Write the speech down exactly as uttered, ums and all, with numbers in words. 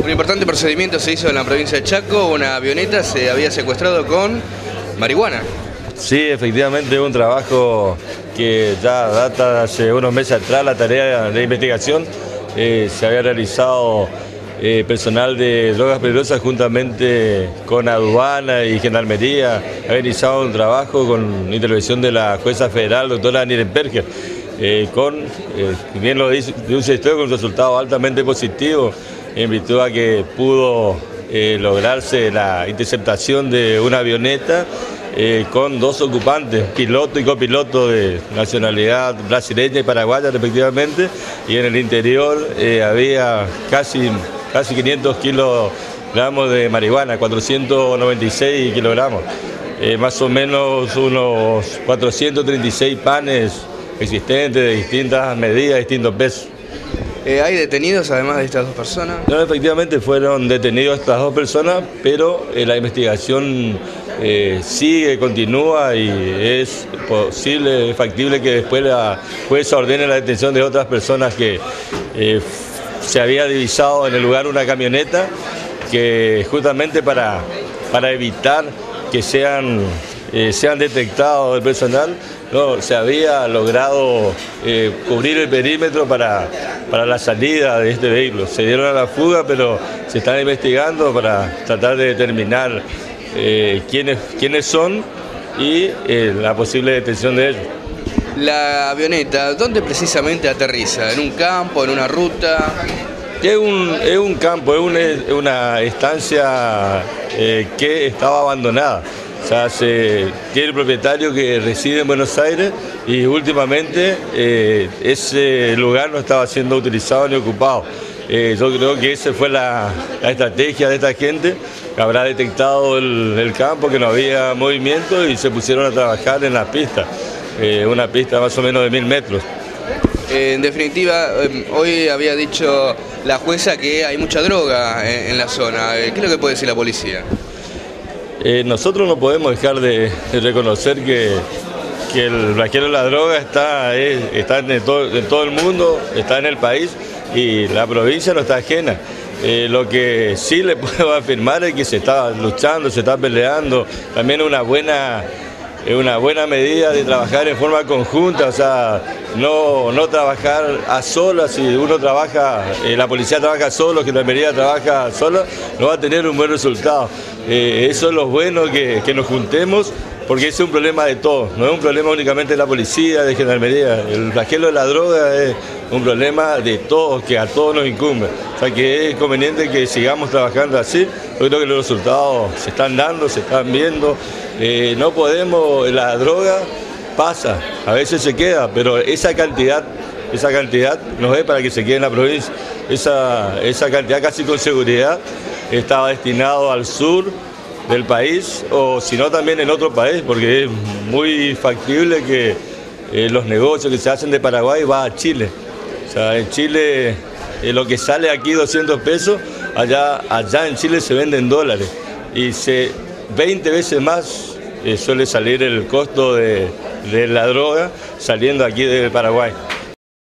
Un importante procedimiento se hizo en la provincia de Chaco, una avioneta se había secuestrado con marihuana. Sí, efectivamente es un trabajo que ya data de hace unos meses atrás, la tarea de investigación. Eh, se había realizado eh, personal de drogas peligrosas juntamente con aduana y gendarmería. Había realizado un trabajo con intervención de la jueza federal, doctora Nirenberger, eh, con, eh, bien lo dice, de un historia con un resultado altamente positivo, en virtud a que pudo eh, lograrse la interceptación de una avioneta eh, con dos ocupantes, piloto y copiloto de nacionalidad brasileña y paraguaya respectivamente, y en el interior eh, había casi, casi quinientos kilogramos de marihuana, cuatrocientos noventa y seis kilogramos, eh, más o menos unos cuatrocientos treinta y seis panes existentes de distintas medidas, distintos pesos. Eh, ¿Hay detenidos además de estas dos personas? No, efectivamente fueron detenidos estas dos personas, pero eh, la investigación eh, sigue, continúa y es posible, es factible que después la jueza ordene la detención de otras personas que eh, se había divisado en el lugar una camioneta, que justamente para, para evitar que sean, eh, sean detectados el personal, no, se había logrado eh, cubrir el perímetro para, para la salida de este vehículo. Se dieron a la fuga, pero se están investigando para tratar de determinar eh, quiénes, quiénes son y eh, la posible detención de ellos. La avioneta, ¿dónde precisamente aterriza? ¿En un campo, en una ruta? Es un, es un campo, es una, es una estancia eh, que estaba abandonada. O sea, se, tiene el propietario que reside en Buenos Aires y últimamente eh, ese lugar no estaba siendo utilizado ni ocupado. Eh, yo creo que esa fue la, la estrategia de esta gente, que habrá detectado el, el campo, que no había movimiento y se pusieron a trabajar en la pista, eh, una pista más o menos de mil metros. Eh, en definitiva, eh, hoy había dicho la jueza que hay mucha droga en, en la zona. Eh, ¿Qué es lo que puede decir la policía? Eh, nosotros no podemos dejar de, de reconocer que, que el blanqueo de la droga está, es, está en, todo, en todo el mundo, está en el país y la provincia no está ajena. Eh, lo que sí le puedo afirmar es que se está luchando, se está peleando, también una buena, una buena medida de trabajar en forma conjunta, o sea, no, no trabajar a solas. Si uno trabaja, eh, la policía trabaja solo, que la Gendarmería trabaja sola, no va a tener un buen resultado. Eh, eso es lo bueno, que, que nos juntemos, porque ese es un problema de todos, no es un problema únicamente de la policía, de Gendarmería. El flagelo de la droga es un problema de todos, que a todos nos incumbe. O sea que es conveniente que sigamos trabajando así. Yo creo que los resultados se están dando, se están viendo. Eh, no podemos, la droga pasa, a veces se queda, pero esa cantidad, esa cantidad no es para que se quede en la provincia. Esa, esa cantidad casi con seguridad estaba destinado al sur del país, o si no también en otro país, porque es muy factible que eh, los negocios que se hacen de Paraguay va a Chile. O sea, en Chile eh, lo que sale aquí doscientos pesos, allá, allá en Chile se vende en dólares y se veinte veces más eh, suele salir el costo de, de la droga saliendo aquí de Paraguay.